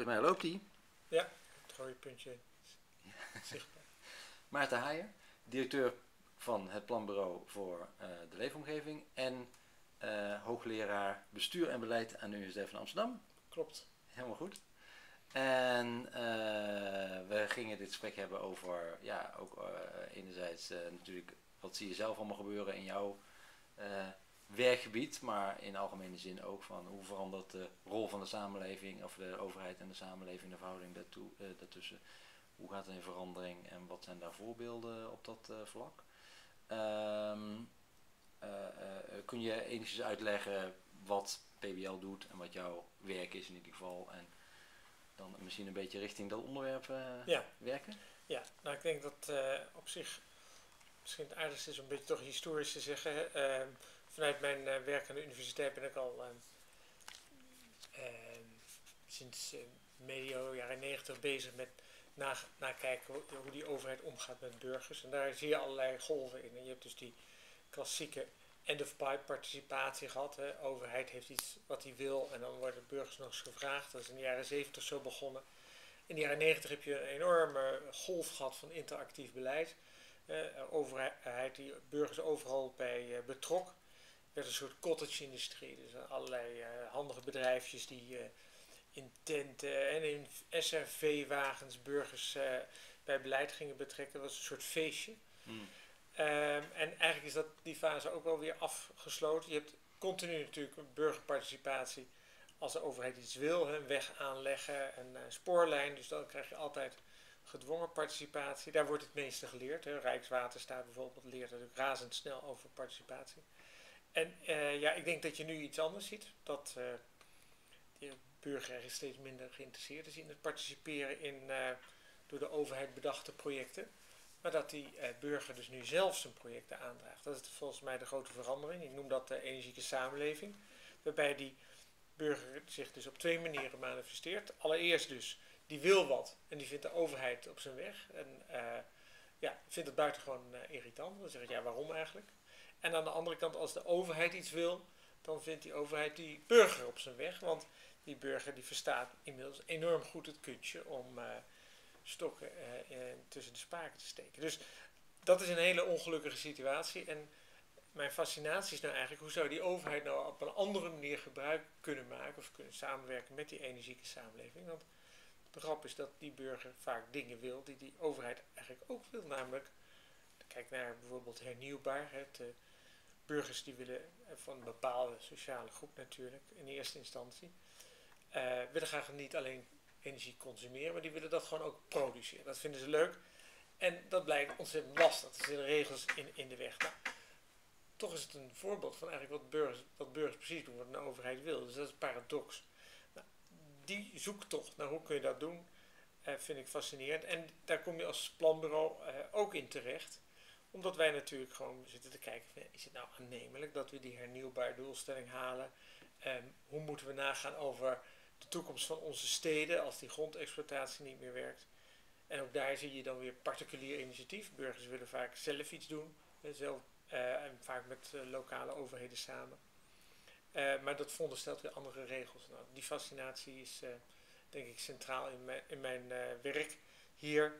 Volgens mij loopt hij. Ja, het rode puntje zichtbaar. Maarten Haijer, directeur van het Planbureau voor de Leefomgeving en hoogleraar bestuur en beleid aan de Universiteit van Amsterdam. Klopt. Helemaal goed. En we gingen dit gesprek hebben over, ja, ook enerzijds natuurlijk, wat zie je zelf allemaal gebeuren in jouw werkgebied, maar in algemene zin ook van hoe verandert de rol van de samenleving, of de overheid en de samenleving, de verhouding daartussen. Hoe gaat het in verandering en wat zijn daar voorbeelden op dat vlak? Kun je enigszins uitleggen wat PBL doet en wat jouw werk is in ieder geval en dan misschien een beetje richting dat onderwerp werken? Ja, nou ik denk dat op zich misschien het aardigste is om een beetje toch historisch te zeggen. Vanuit mijn werk aan de universiteit ben ik al sinds medio jaren 90 bezig met nakijken hoe die overheid omgaat met burgers. En daar zie je allerlei golven in. En je hebt dus die klassieke end-of-pipe participatie gehad. De overheid heeft iets wat hij wil en dan worden burgers nog eens gevraagd. Dat is in de jaren 70 zo begonnen. In de jaren 90 heb je een enorme golf gehad van interactief beleid. Overheid die burgers overal bij betrok. Er werd een soort cottage-industrie. Dus allerlei handige bedrijfjes die in tenten en in SRV-wagens burgers bij beleid gingen betrekken. Dat was een soort feestje. En eigenlijk is die fase ook wel weer afgesloten. Je hebt continu natuurlijk een burgerparticipatie als de overheid iets wil, een weg aanleggen, een spoorlijn. Dus dan krijg je altijd gedwongen participatie. Daar wordt het meeste geleerd. Rijkswaterstaat bijvoorbeeld leert natuurlijk razendsnel over participatie. En ik denk dat je nu iets anders ziet. Dat de burger eigenlijk steeds minder geïnteresseerd is in het participeren in door de overheid bedachte projecten. Maar dat die burger dus nu zelf zijn projecten aandraagt. Dat is volgens mij de grote verandering. Ik noem dat de energieke samenleving. Waarbij die burger zich dus op twee manieren manifesteert. Allereerst dus, die wil wat en die vindt de overheid op zijn weg. En vindt het buitengewoon irritant. Dan zeg ik, ja, waarom eigenlijk? En aan de andere kant, als de overheid iets wil, dan vindt die overheid die burger op zijn weg. Want die burger die verstaat inmiddels enorm goed het kunstje om stokken tussen de spaken te steken. Dus dat is een hele ongelukkige situatie. En mijn fascinatie is nou eigenlijk, hoe zou die overheid nou op een andere manier gebruik kunnen maken of kunnen samenwerken met die energieke samenleving? Want de grap is dat die burger vaak dingen wil die die overheid eigenlijk ook wil. Namelijk, kijk naar bijvoorbeeld hernieuwbaar. De burgers die willen van een bepaalde sociale groep natuurlijk in eerste instantie, willen graag niet alleen energie consumeren, maar die willen dat gewoon ook produceren. Dat vinden ze leuk. En dat blijkt ontzettend lastig. Er zitten regels in de weg. Nou, toch is het een voorbeeld van eigenlijk wat burgers precies doen, wat een overheid wil. Dus dat is een paradox. Nou, die zoektocht naar hoe kun je dat doen, vind ik fascinerend. En daar kom je als planbureau ook in terecht. Omdat wij natuurlijk gewoon zitten te kijken, is het nou aannemelijk dat we die hernieuwbare doelstelling halen? Hoe moeten we nagaan over de toekomst van onze steden als die grondexploitatie niet meer werkt? En ook daar zie je dan weer particulier initiatief. Burgers willen vaak zelf iets doen, en vaak met lokale overheden samen. Maar dat veronderstelt weer andere regels. Nou, die fascinatie is denk ik centraal in mijn werk hier.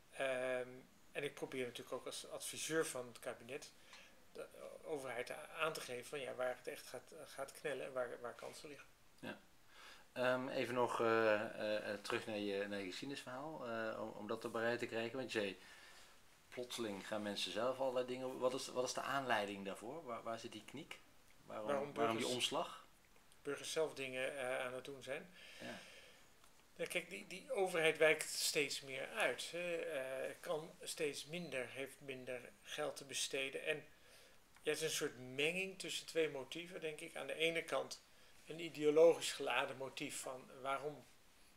En ik probeer natuurlijk ook als adviseur van het kabinet de overheid aan te geven van ja, waar het echt gaat knellen en waar kansen liggen. Ja. Even nog terug naar je geschiedenisverhaal, om dat erbij te krijgen. Want je zei, plotseling gaan mensen zelf allerlei dingen. Wat is de aanleiding daarvoor? Waar zit die kniek? Waarom die omslag? Burgers zelf dingen aan het doen zijn. Ja. Ja, kijk, die overheid wijkt steeds meer uit. Kan steeds minder, heeft minder geld te besteden. En het is een soort menging tussen twee motieven, denk ik. Aan de ene kant een ideologisch geladen motief van waarom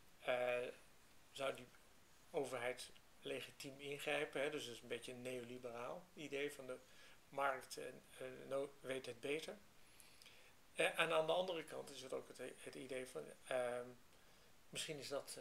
zou die overheid legitiem ingrijpen. Hè? Dus dat is een beetje een neoliberaal idee van de markt weet het beter. En aan de andere kant is het ook het idee van misschien is dat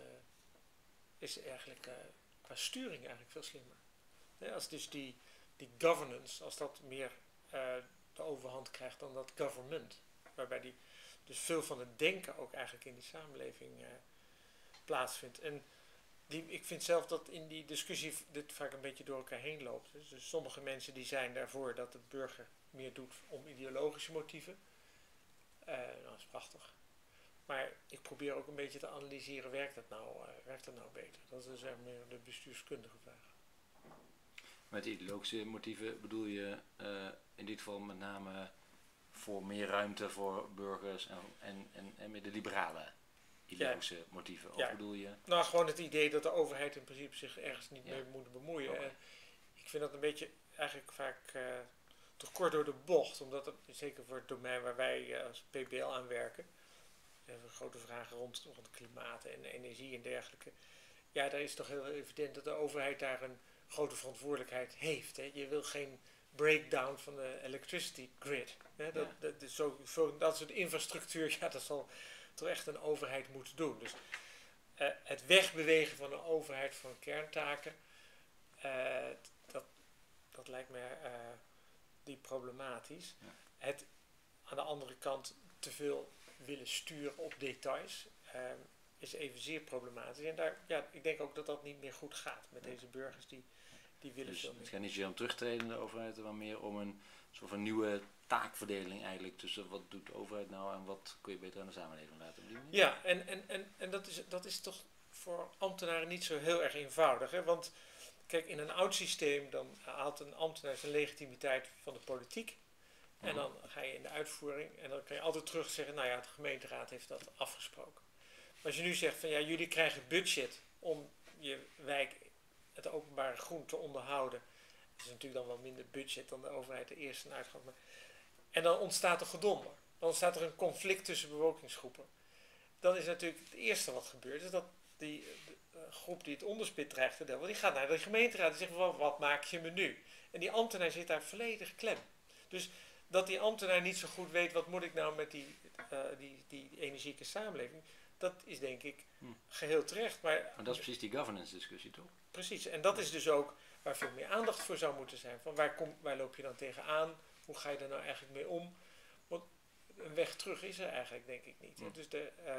is eigenlijk qua sturing eigenlijk veel slimmer. Als dus die governance, als dat meer de overhand krijgt dan dat government, waarbij die dus veel van het denken ook eigenlijk in die samenleving plaatsvindt. En ik vind zelf dat in die discussie dit vaak een beetje door elkaar heen loopt. Dus sommige mensen die zijn daarvoor dat de burger meer doet om ideologische motieven. Dat is prachtig. Maar ik probeer ook een beetje te analyseren, werkt dat nou beter? Dat is meer de bestuurskundige vraag. Met ideologische motieven bedoel je in dit geval met name voor meer ruimte voor burgers en met de liberale ideologische motieven? Of bedoel je? Nou, gewoon het idee dat de overheid in principe zich ergens niet mee moet bemoeien. Okay. Ik vind dat een beetje eigenlijk vaak te kort door de bocht. Omdat het, zeker voor het domein waar wij als PBL aan werken, hebben grote vragen rond klimaat en energie en dergelijke. Ja, daar is toch heel evident dat de overheid daar een grote verantwoordelijkheid heeft. Hè. Je wil geen breakdown van de electricity grid. Hè. Dat soort infrastructuur, dat zal toch echt een overheid moeten doen. Dus het wegbewegen van een overheid van kerntaken, dat lijkt me die problematisch. Ja. Het aan de andere kant te veel willen sturen op details is evenzeer problematisch. En ik denk ook dat dat niet meer goed gaat met deze burgers die willen dus veel meer. Het gaat niet zozeer om terugtreden in de overheid, maar meer om een soort van nieuwe taakverdeling eigenlijk tussen wat doet de overheid nou en wat kun je beter aan de samenleving laten doen. Ja, en dat is toch voor ambtenaren niet zo heel erg eenvoudig. Hè? Want kijk, in een oud systeem dan haalt een ambtenaar zijn legitimiteit van de politiek. En dan ga je in de uitvoering en dan kan je altijd terug zeggen, nou ja, de gemeenteraad heeft dat afgesproken. Maar als je nu zegt van ja, jullie krijgen budget om je wijk, het openbare groen te onderhouden. Dat is natuurlijk dan wel minder budget dan de overheid de eerste uitgaat. En dan ontstaat er gedonder. Dan ontstaat er een conflict tussen bevolkingsgroepen. Dan is natuurlijk het eerste wat gebeurt, is dat die groep die het onderspit dreigt te delven, die gaat naar de gemeenteraad en zegt, wat maak je me nu? En die ambtenaar zit daar volledig klem. Dus dat die ambtenaar niet zo goed weet, wat moet ik nou met die energieke samenleving, dat is denk ik geheel terecht. Maar dat is precies die governance discussie, toch? Precies, en dat is dus ook waar veel meer aandacht voor zou moeten zijn. Van waar loop je dan tegenaan? Hoe ga je er nou eigenlijk mee om? Want een weg terug is er eigenlijk denk ik niet. Dus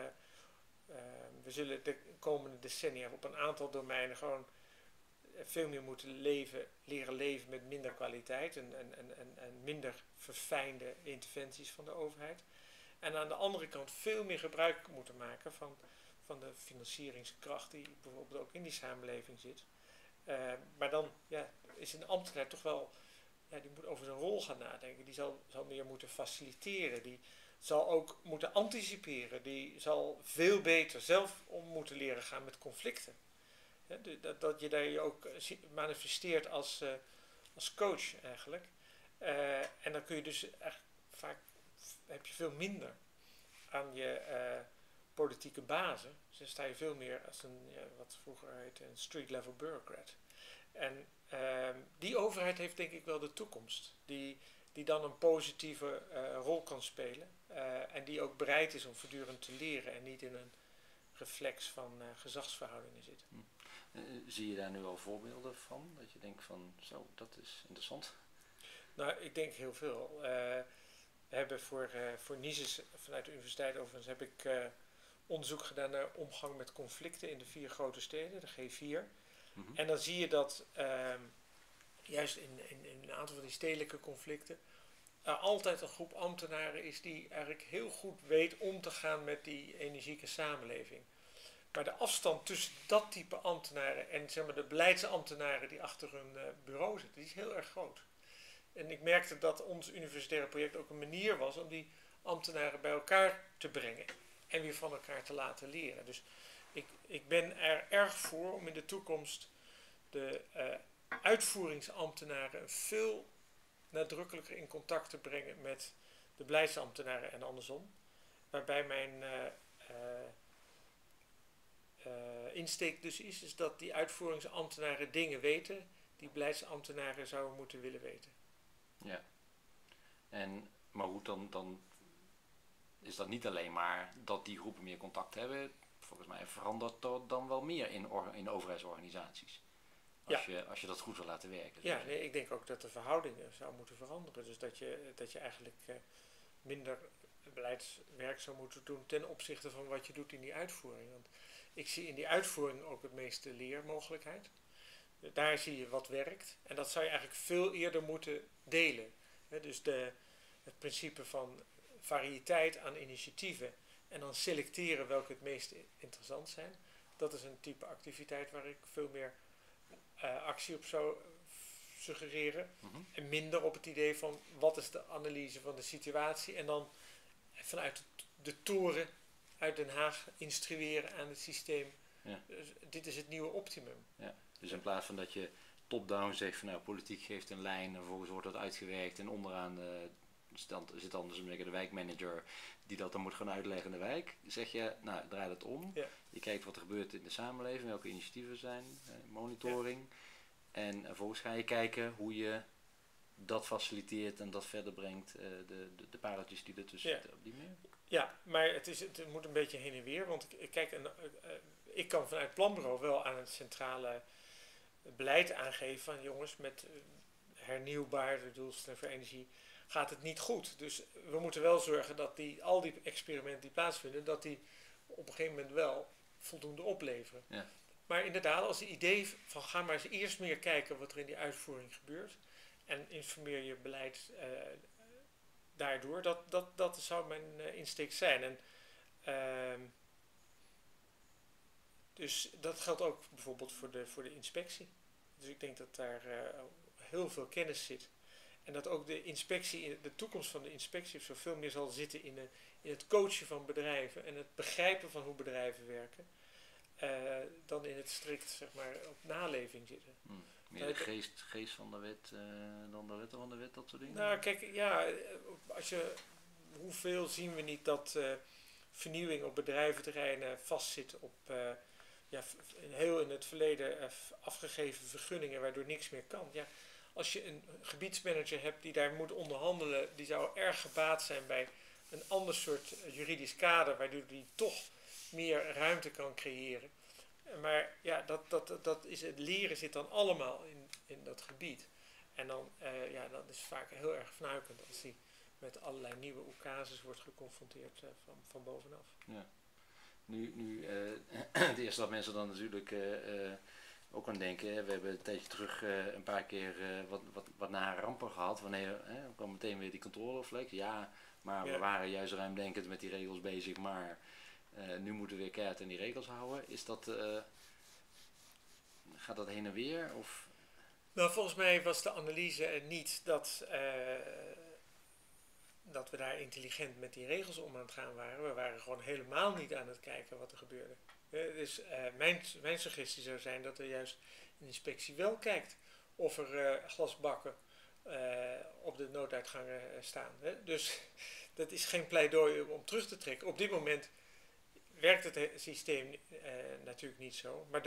we zullen de komende decennia op een aantal domeinen gewoon veel meer moeten leren leven met minder kwaliteit en minder verfijnde interventies van de overheid. En aan de andere kant veel meer gebruik moeten maken van de financieringskracht die bijvoorbeeld ook in die samenleving zit. Maar dan is een ambtenaar toch wel, die moet over zijn rol gaan nadenken. Die zal meer moeten faciliteren. Die zal ook moeten anticiperen. Die zal veel beter zelf om moeten leren gaan met conflicten. Dat je daar je ook manifesteert als coach eigenlijk. En dan kun je dus echt vaak, heb je veel minder aan je politieke bazen. Dus dan sta je veel meer als wat vroeger heette een street level bureaucrat. En die overheid heeft denk ik wel de toekomst. Die dan een positieve rol kan spelen. En die ook bereid is om voortdurend te leren en niet in een reflex van gezagsverhoudingen zit. Zie je daar nu al voorbeelden van? Dat je denkt van, zo, dat is interessant. Nou, ik denk heel veel. We hebben voor NISIS vanuit de universiteit overigens heb ik onderzoek gedaan naar omgang met conflicten in de 4 grote steden, de G4. En dan zie je dat juist in een aantal van die stedelijke conflicten altijd een groep ambtenaren is die eigenlijk heel goed weet om te gaan met die energieke samenleving. Maar de afstand tussen dat type ambtenaren en zeg maar, de beleidsambtenaren die achter hun bureau zitten, die is heel erg groot. En ik merkte dat ons universitaire project ook een manier was om die ambtenaren bij elkaar te brengen en weer van elkaar te laten leren. Dus ik ben er erg voor om in de toekomst de uitvoeringsambtenaren veel nadrukkelijker in contact te brengen met de beleidsambtenaren en andersom. Waarbij mijn insteek dus is dat die uitvoeringsambtenaren dingen weten die beleidsambtenaren zouden moeten willen weten. Ja. Maar goed, dan is dat niet alleen maar dat die groepen meer contact hebben. Volgens mij verandert dat dan wel meer in overheidsorganisaties. Als je dat goed wil laten werken. Ja, nee, ik denk ook dat de verhoudingen zou moeten veranderen. Dus dat je eigenlijk minder beleidswerk zou moeten doen ten opzichte van wat je doet in die uitvoering. Want ik zie in die uitvoering ook het meeste leermogelijkheid. Daar zie je wat werkt. En dat zou je eigenlijk veel eerder moeten delen. Dus het principe van variëteit aan initiatieven en dan selecteren welke het meest interessant zijn. Dat is een type activiteit waar ik veel meer actie op zou suggereren. En minder op het idee van wat is de analyse van de situatie en dan vanuit de toren uit Den Haag instrueren aan het systeem. Ja. Dit is het nieuwe optimum. Ja. Dus in plaats van dat je top-down zegt van nou, politiek geeft een lijn en vervolgens wordt dat uitgewerkt en onderaan zit dan dus de wijkmanager die dat dan moet gaan uitleggen in de wijk. Zeg je, nou draai dat om. Ja. Je kijkt wat er gebeurt in de samenleving, welke initiatieven zijn, monitoring. Ja. En vervolgens ga je kijken hoe je dat faciliteert en dat verder brengt, de pareltjes die er tussen zitten op die manier. Ja, maar het moet een beetje heen en weer, want ik kan vanuit het planbureau wel aan het centrale beleid aangeven van jongens, met hernieuwbare doelstellingen voor energie gaat het niet goed. Dus we moeten wel zorgen dat al die experimenten die plaatsvinden, dat die op een gegeven moment wel voldoende opleveren. Ja. Maar inderdaad, als het idee van ga maar eens eerst meer kijken wat er in die uitvoering gebeurt en informeer je beleid daardoor, dat zou mijn insteek zijn. En dus dat geldt ook bijvoorbeeld voor de inspectie. Dus ik denk dat daar heel veel kennis zit. En dat ook de toekomst van de inspectie zoveel meer zal zitten in het coachen van bedrijven en het begrijpen van hoe bedrijven werken. Dan in het strikt, zeg maar, op naleving zitten. Meer de geest van de wet dan de wetten van de wet, dat soort dingen? Nou, kijk, ja, hoeveel zien we niet dat vernieuwing op bedrijventerreinen vastzit op heel in het verleden afgegeven vergunningen waardoor niks meer kan. Ja, als je een gebiedsmanager hebt die daar moet onderhandelen, die zou erg gebaat zijn bij een ander soort juridisch kader, waardoor die toch meer ruimte kan creëren. Maar ja, dat is het leren zit dan allemaal in dat gebied. En dan, dat is vaak heel erg fnuikend als hij met allerlei nieuwe oecases wordt geconfronteerd van bovenaf. Ja. Nu het eerste dat mensen dan natuurlijk ook aan denken. Hè, we hebben een tijdje terug een paar keer wat nare rampen gehad. Wanneer kwam meteen weer die controleflex. Ja, maar we waren juist ruimdenkend met die regels bezig. Maar nu moeten we weer keihard aan die regels houden. Is dat, gaat dat heen en weer? Of? Nou, volgens mij was de analyse niet dat we daar intelligent met die regels om aan het gaan waren. We waren gewoon helemaal niet aan het kijken wat er gebeurde. Dus mijn suggestie zou zijn dat er juist een inspectie wel kijkt of er glasbakken op de nooduitgangen staan. Dus dat is geen pleidooi om terug te trekken. Op dit moment werkt het systeem natuurlijk niet zo. Maar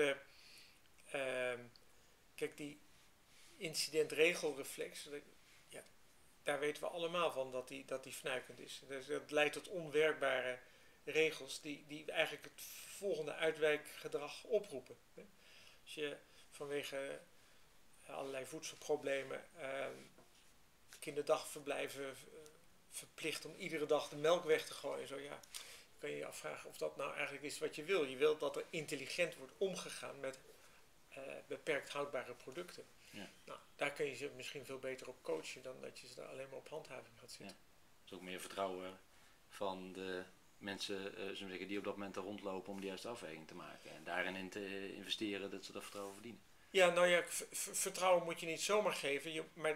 kijk, die incidentregelreflex, daar weten we allemaal van dat die fnuikend is. Dus dat leidt tot onwerkbare regels die eigenlijk het volgende uitwijkgedrag oproepen. Als je vanwege allerlei voedselproblemen kinderdagverblijven verplicht om iedere dag de melk weg te gooien. Zo, ja, kan je je afvragen of dat nou eigenlijk is wat je wil. Je wilt dat er intelligent wordt omgegaan met beperkt houdbare producten. Ja. Nou, daar kun je ze misschien veel beter op coachen dan dat je ze daar alleen maar op handhaving gaat zitten. Ja. Dus ook meer vertrouwen van de mensen die op dat moment er rondlopen om de juiste afweging te maken. En daarin in te investeren dat ze dat vertrouwen verdienen. Ja, nou ja, vertrouwen moet je niet zomaar geven. Maar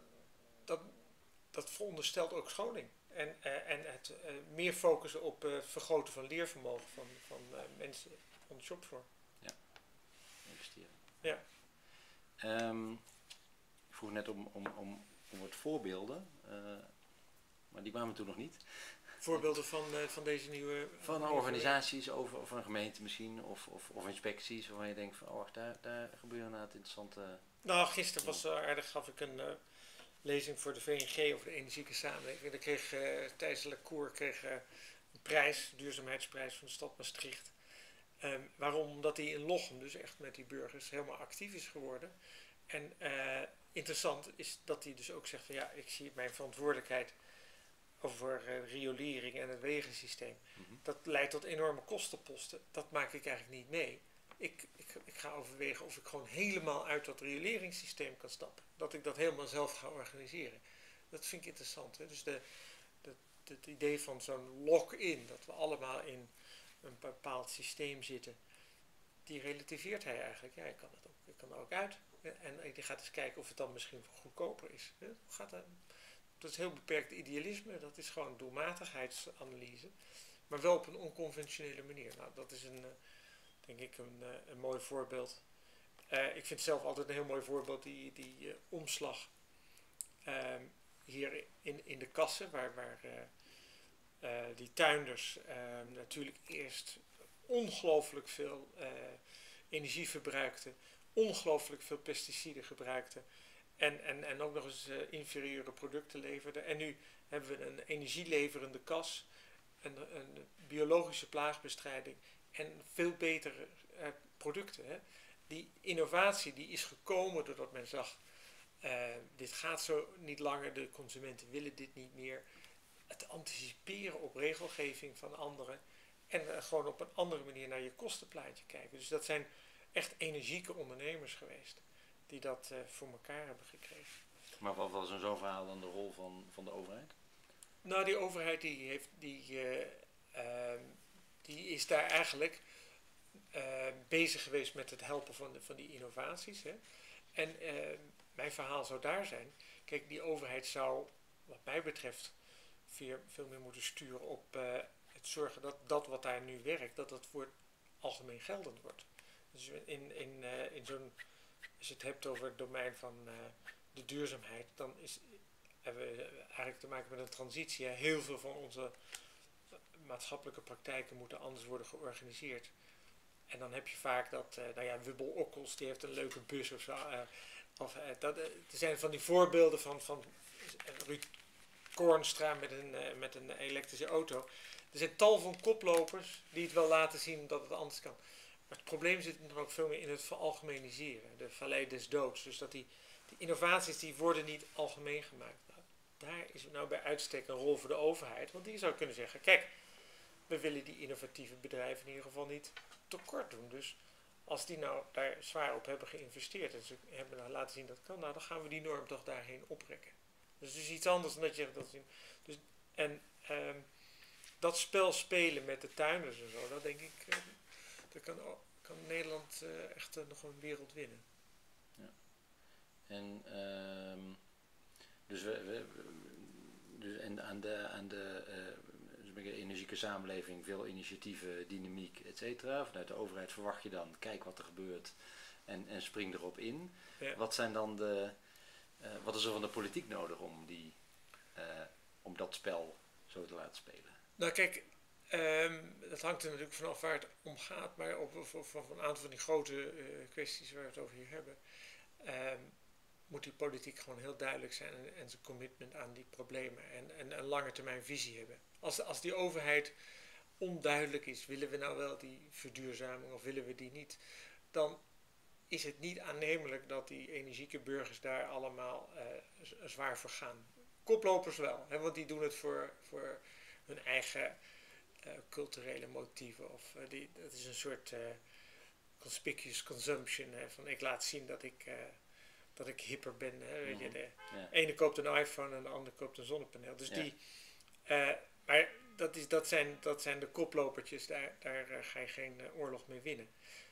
dat veronderstelt ook scholing. En het meer focussen op het vergroten van leervermogen van mensen on the shopfloor. Ja, investeren. Ja. Ik vroeg net om wat voorbeelden, maar die kwamen toen nog niet. Voorbeelden van deze nieuwe... Van organisaties of een gemeente misschien, of inspecties waarvan je denkt van, daar gebeuren inderdaad interessante... Nou, gisteren was aardig, gaf ik een lezing voor de VNG over de energieke samenleving. Daar kreeg Thijs Lacour een prijs, duurzaamheidsprijs van de stad Maastricht. Waarom? Omdat hij in Lochem dus echt met die burgers helemaal actief is geworden. En interessant is dat hij dus ook zegt van ja, ik zie mijn verantwoordelijkheid over riolering en het wegensysteem. Mhm. Dat leidt tot enorme kostenposten. Dat maak ik eigenlijk niet mee. Ik ga overwegen of ik gewoon helemaal uit dat rioleringssysteem kan stappen. Dat ik dat helemaal zelf ga organiseren. Dat vind ik interessant. Hè? Dus het idee van zo'n lock-in, dat we allemaal in een bepaald systeem zitten, die relativeert hij eigenlijk. Ja, ik kan er ook uit. En ik ga eens kijken of het dan misschien goedkoper is. Dat is heel beperkt idealisme, dat is gewoon doelmatigheidsanalyse. Maar wel op een onconventionele manier. Nou, dat is denk ik een mooi voorbeeld. Ik vind zelf altijd een heel mooi voorbeeld die omslag hier in de kassen, waar die tuinders natuurlijk eerst ongelooflijk veel energie verbruikten, ongelooflijk veel pesticiden gebruikten en ook nog eens inferieure producten leverden. En nu hebben we een energieleverende kas, een biologische plaagbestrijding en veel betere producten. Hè. Die innovatie die is gekomen doordat men zag, dit gaat zo niet langer, de consumenten willen dit niet meer. Het anticiperen op regelgeving van anderen en gewoon op een andere manier naar je kostenplaatje kijken. Dus dat zijn echt energieke ondernemers geweest die dat voor elkaar hebben gekregen. Maar wat was in zo'n verhaal dan de rol van de overheid? Nou, die overheid die is daar eigenlijk bezig geweest met het helpen van die innovaties. Hè. En mijn verhaal zou daar zijn. Kijk, die overheid zou, wat mij betreft, veel meer moeten sturen op het zorgen dat wat daar nu werkt, dat algemeen geldend wordt. Dus in zo'n, als je het hebt over het domein van de duurzaamheid, dan hebben we eigenlijk te maken met een transitie. Hè. Heel veel van onze maatschappelijke praktijken moeten anders worden georganiseerd. En dan heb je vaak dat, Wubbel Okkels, die heeft een leuke bus of zo. Er zijn van die voorbeelden van Ruud Koornstra met een elektrische auto. Er zijn tal van koplopers die het wel laten zien dat het anders kan. Maar het probleem zit dan ook veel meer in het veralgemeniseren. De vallei des doods. Dus dat die innovaties die worden niet algemeen gemaakt. Nou, daar is nou bij uitstek een rol voor de overheid. Want die zou kunnen zeggen, kijk, we willen die innovatieve bedrijven in ieder geval niet tekort doen. Dus als die nou daar zwaar op hebben geïnvesteerd en ze hebben nou laten zien dat kan, nou dan gaan we die norm toch daarheen oprekken. Dus het is iets anders dan dat je dat zien. Dus, en dat spel spelen met de tuinders en zo, dat denk ik, dat kan Nederland echt nog een wereld winnen. Ja. En dus aan de energieke samenleving veel initiatieven, dynamiek, et cetera. Vanuit de overheid verwacht je dan, kijk wat er gebeurt en spring erop in. Ja. Wat zijn dan wat is er van de politiek nodig om dat spel zo te laten spelen? Nou kijk, dat hangt er natuurlijk vanaf waar het om gaat, maar van een aantal van die grote kwesties waar we het over hier hebben, moet die politiek gewoon heel duidelijk zijn en zijn commitment aan die problemen en een lange termijn visie hebben. Als die overheid onduidelijk is, willen we nou wel die verduurzaming of willen we die niet, dan is het niet aannemelijk dat die energieke burgers daar allemaal zwaar voor gaan. Koplopers wel, hè, want die doen het voor hun eigen culturele motieven. Dat is een soort conspicuous consumption. Hè, van ik laat zien dat ik hipper ben. Hè, weet je, de ene koopt een iPhone en de andere koopt een zonnepaneel. Dus maar dat zijn de koplopertjes, daar ga je geen oorlog mee winnen.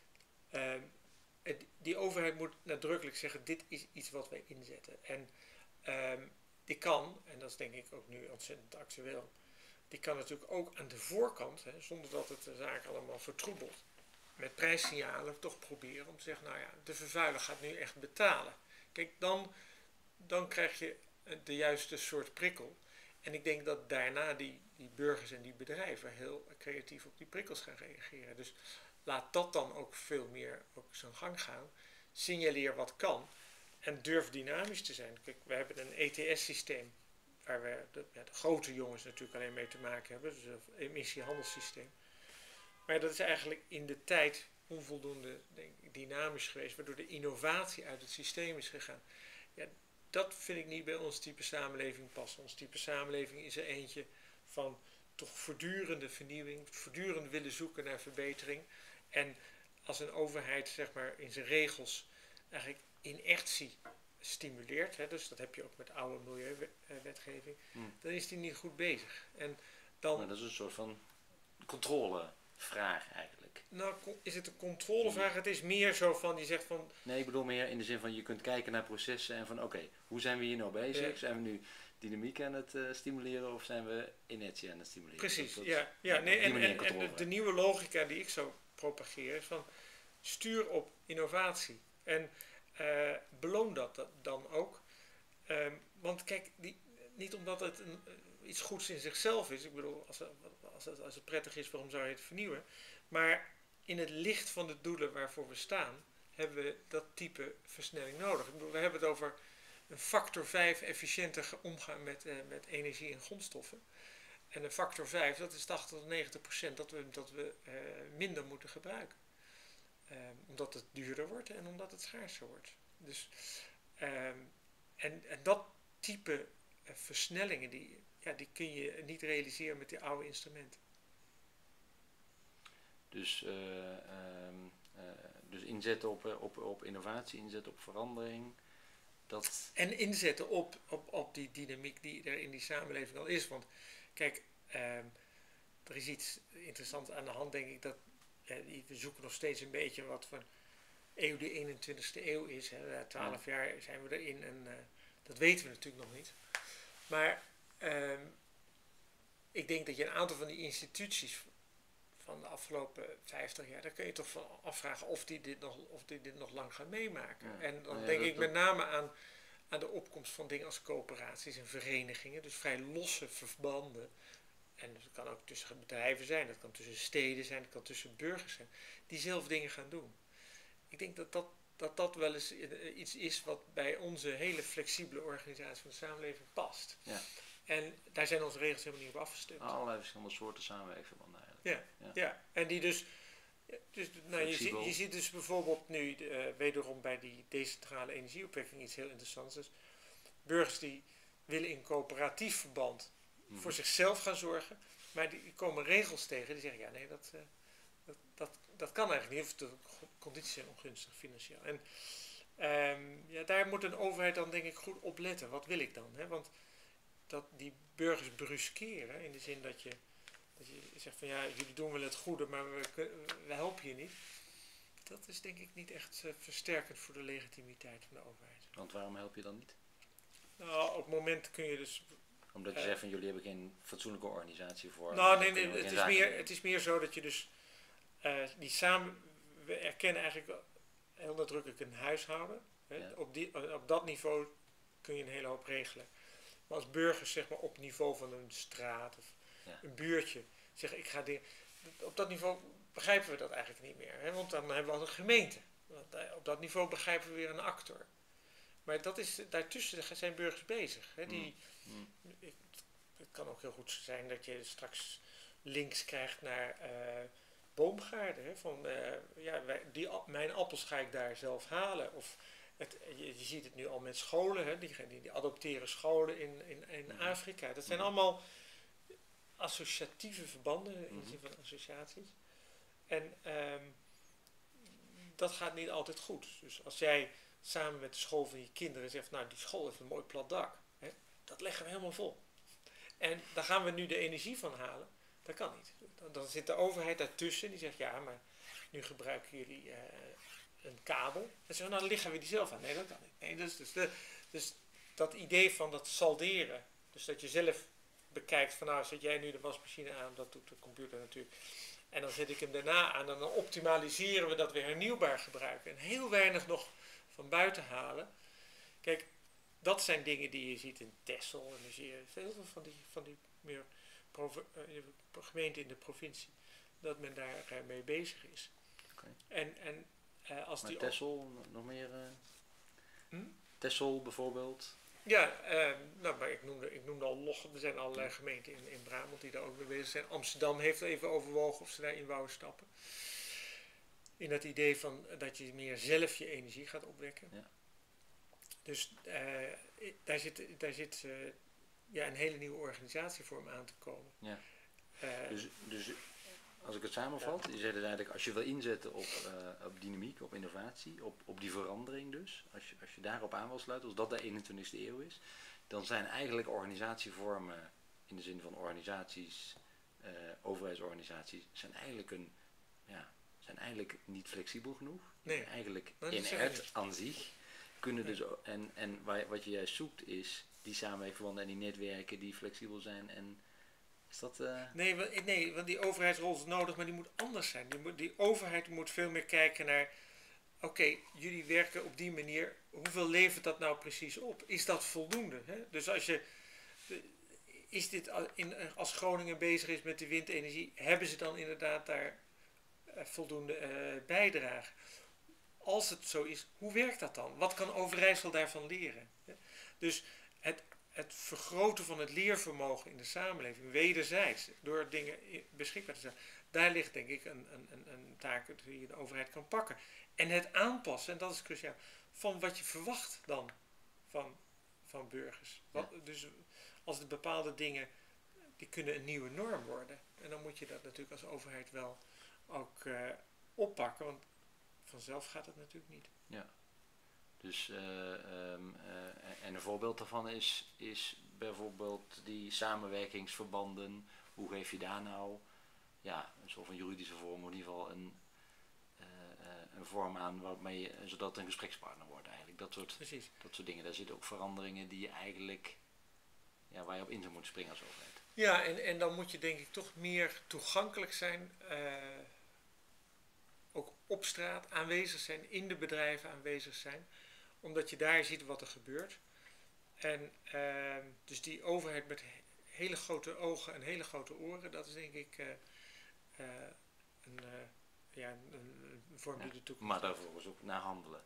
Die overheid moet nadrukkelijk zeggen, dit is iets wat wij inzetten. En die kan, en dat is denk ik ook nu ontzettend actueel, die kan natuurlijk ook aan de voorkant, hè, zonder dat het de zaak allemaal vertroebelt, met prijssignalen toch proberen om te zeggen, nou ja, de vervuiler gaat nu echt betalen. Kijk, dan krijg je de juiste soort prikkel. En ik denk dat daarna die burgers en die bedrijven heel creatief op die prikkels gaan reageren. Dus laat dat dan ook veel meer ook zijn gang gaan. Signaleer wat kan. En durf dynamisch te zijn. Kijk, we hebben een ETS-systeem. Waar we de grote jongens natuurlijk alleen mee te maken hebben. Dus een emissiehandelssysteem. Maar dat is eigenlijk in de tijd onvoldoende dynamisch geweest. Waardoor de innovatie uit het systeem is gegaan. Ja, dat vind ik niet bij ons type samenleving passen. Ons type samenleving is er eentje van toch voortdurende vernieuwing, voortdurend willen zoeken naar verbetering. En als een overheid zeg maar in zijn regels eigenlijk inertie stimuleert, hè, dus dat heb je ook met oude milieuwetgeving, dan is die niet goed bezig. En dan, maar dat is een soort van controlevraag eigenlijk. Nou, is het een controlevraag? Het is meer zo van, die zegt van... Nee, ik bedoel meer in de zin van je kunt kijken naar processen en van oké, hoe zijn we hier nou bezig? Ja. Zijn we nu dynamiek aan het stimuleren of zijn we inertie aan het stimuleren? Precies, Dat, ja. Nee, en de nieuwe logica die ik zo propageer is van stuur op innovatie. En beloon dat dan ook. Want kijk, niet omdat het iets goeds in zichzelf is. Ik bedoel, als het prettig is, waarom zou je het vernieuwen? Maar in het licht van de doelen waarvoor we staan, hebben we dat type versnelling nodig. Ik bedoel, we hebben het over een factor 5 efficiënter omgaan met energie en grondstoffen. En een factor 5, dat is 80 tot 90% dat we minder moeten gebruiken. Omdat het duurder wordt en omdat het schaarser wordt. Dus, en dat type versnellingen, die kun je niet realiseren met die oude instrumenten. Dus inzetten op innovatie, inzetten op verandering. En inzetten op die dynamiek die er in die samenleving al is. Want kijk, er is iets interessants aan de hand, denk ik, dat we zoeken nog steeds een beetje wat voor eeuw de 21ste eeuw is. Hè. 12 jaar zijn we erin en dat weten we natuurlijk nog niet. Maar ik denk dat je een aantal van die instituties van de afgelopen 50 jaar, daar kun je toch van afvragen of die dit nog lang gaan meemaken. Ja. En dan denk ik met name aan de opkomst van dingen als coöperaties en verenigingen, dus vrij losse verbanden. En dat kan ook tussen bedrijven zijn, dat kan tussen steden zijn, dat kan tussen burgers zijn, die zelf dingen gaan doen. Ik denk dat wel eens iets is wat bij onze hele flexibele organisatie van de samenleving past. Ja. En daar zijn onze regels helemaal niet op afgestemd. Allerlei verschillende soorten samenwerkingsverbanden eigenlijk. Ja. En die dus nou, je ziet dus bijvoorbeeld nu wederom bij die decentrale energieopwekking iets heel interessants. Dus burgers die willen in coöperatief verband voor zichzelf gaan zorgen, maar die komen regels tegen die zeggen, ja nee, dat kan eigenlijk niet, of de condities zijn ongunstig financieel. En daar moet een overheid dan denk ik goed op letten. Wat wil ik dan? Hè? Want dat die burgers bruskeren, in de zin dat je zegt van ja, jullie doen wel het goede, maar we helpen je niet. Dat is denk ik niet echt versterkend voor de legitimiteit van de overheid. Want waarom help je dan niet? Nou, op het moment kun je dus... Omdat je zegt van jullie hebben geen fatsoenlijke organisatie voor... Nou, nee, het is meer zo dat je dus we erkennen eigenlijk heel nadrukkelijk een huishouden. Hè. Ja. Op dat niveau kun je een hele hoop regelen. Maar als burgers zeg maar op niveau van een straat of een buurtje zeggen ik ga dingen... Op dat niveau begrijpen we dat eigenlijk niet meer. Hè? Want dan hebben we al een gemeente. Want op dat niveau begrijpen we weer een actor. Maar daartussen zijn burgers bezig. Hè? Het kan ook heel goed zijn dat je straks links krijgt naar boomgaarden. Hè? Van, mijn appels ga ik daar zelf halen. Of je ziet het nu al met scholen. Hè? Die adopteren scholen in Afrika. Dat zijn allemaal associatieve verbanden, in de zin van associaties. En dat gaat niet altijd goed. Dus als jij samen met de school van je kinderen zegt, nou die school heeft een mooi plat dak. Hè, dat leggen we helemaal vol. En daar gaan we nu de energie van halen. Dat kan niet. Dan zit de overheid daartussen die zegt, ja maar nu gebruiken jullie een kabel. En zeggen, nou dan liggen we die zelf aan. Nee, dat kan niet. Nee, dus dat idee van dat salderen. Dus dat je zelf bekijkt van nou zet jij nu de wasmachine aan, dat doet de computer natuurlijk. En dan zet ik hem daarna aan en dan optimaliseren we dat we hernieuwbaar gebruiken. En heel weinig nog van buiten halen. Kijk, dat zijn dingen die je ziet in Texel en dan zie je veel van die meer gemeenten in de provincie. Dat men daar mee bezig is. Okay. Als maar die Texel, nog meer? Texel bijvoorbeeld? Ja, maar ik noemde al Lochem. Er zijn allerlei gemeenten in Brabant die daar ook mee bezig zijn. Amsterdam heeft even overwogen of ze daarin wouden stappen. In dat idee van dat je meer zelf je energie gaat opwekken. Dus daar zit een hele nieuwe organisatievorm aan te komen. Ja. Dus als ik het samenvat, je zei dus eigenlijk als je wil inzetten op dynamiek, op innovatie, op die verandering dus, als je daarop aan wil sluiten, als dat de 21ste eeuw is, dan zijn eigenlijk organisatievormen in de zin van organisaties, overheidsorganisaties, zijn eigenlijk niet flexibel genoeg. Nee, eigenlijk inert aan zich. Kunnen dus, en wat je juist zoekt is die samenwerkingsverbanden en die netwerken die flexibel zijn en is dat... Nee, want die overheidsrol is nodig, maar die moet anders zijn. Die overheid moet veel meer kijken naar, oké, jullie werken op die manier, hoeveel levert dat nou precies op? Is dat voldoende? Hè? Dus als Groningen bezig is met de windenergie, hebben ze dan inderdaad daar voldoende bijdrage? Als het zo is, hoe werkt dat dan? Wat kan Overijssel daarvan leren? Dus het vergroten van het leervermogen in de samenleving, wederzijds, door dingen beschikbaar te stellen, daar ligt denk ik een taak die de overheid kan pakken. En het aanpassen, en dat is cruciaal, van wat je verwacht dan van burgers. Dus als er bepaalde dingen, die kunnen een nieuwe norm worden. En dan moet je dat natuurlijk als overheid wel ook oppakken, want vanzelf gaat het natuurlijk niet. Ja. Dus, en een voorbeeld daarvan is bijvoorbeeld die samenwerkingsverbanden. Hoe geef je daar nou een soort van juridische vorm, of in ieder geval een vorm aan waarmee zodat het een gesprekspartner wordt eigenlijk. Dat soort dingen. Daar zitten ook veranderingen die je eigenlijk, waar je op in zou moeten springen als overheid. Ja, en dan moet je denk ik toch meer toegankelijk zijn, ook op straat aanwezig zijn, in de bedrijven aanwezig zijn, omdat je daar ziet wat er gebeurt. En dus die overheid met hele grote ogen en hele grote oren, dat is denk ik een vorm die de toekomst. Maar daarvoor is ook naar handelen.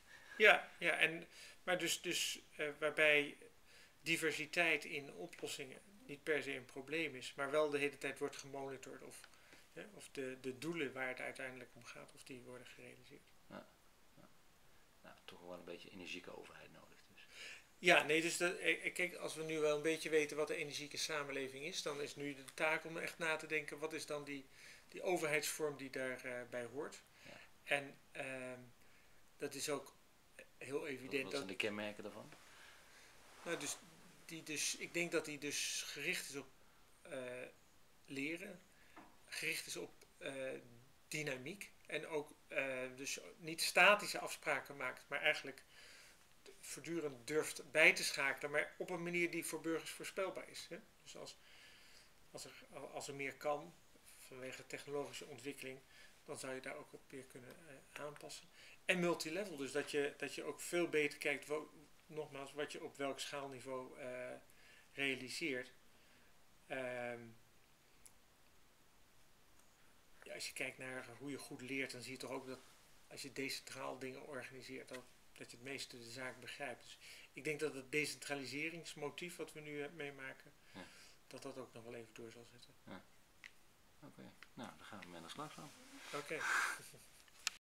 Maar waarbij diversiteit in oplossingen niet per se een probleem is, maar wel de hele tijd wordt gemonitord of de doelen waar het uiteindelijk om gaat, of die worden gerealiseerd. Toch wel een beetje energieke overheid nodig dus. Ja, nee, dus kijk, als we nu wel een beetje weten wat de energieke samenleving is, dan is nu de taak om echt na te denken, wat is dan die overheidsvorm die daarbij hoort. Ja. En dat is ook heel evident. Wat zijn de kenmerken daarvan? Nou, ik denk dat die dus gericht is op leren, gericht is op dynamiek en ook dus niet statische afspraken maakt, maar eigenlijk voortdurend durft bij te schakelen, maar op een manier die voor burgers voorspelbaar is. Hè? Dus als er meer kan vanwege technologische ontwikkeling, dan zou je daar ook op weer kunnen aanpassen. En multilevel, dus dat je ook veel beter kijkt, nogmaals, wat je op welk schaalniveau realiseert. Als je kijkt naar hoe je goed leert, dan zie je toch ook dat als je decentraal dingen organiseert, dat je het meeste de zaak begrijpt. Dus ik denk dat het decentraliseringsmotief wat we nu meemaken, dat ook nog wel even door zal zetten. Ja. Oké. Nou, dan gaan we mee aan de slag dan. Oké.